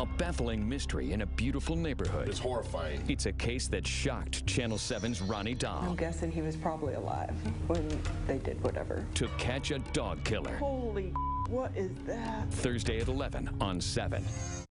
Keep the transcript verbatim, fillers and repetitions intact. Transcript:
A baffling mystery in a beautiful neighborhood. It's horrifying. It's a case that shocked Channel seven's Ronnie Dahl. I'm guessing he was probably alive when they did whatever. To catch a dog killer. Holy, what is that? Thursday at eleven on seven.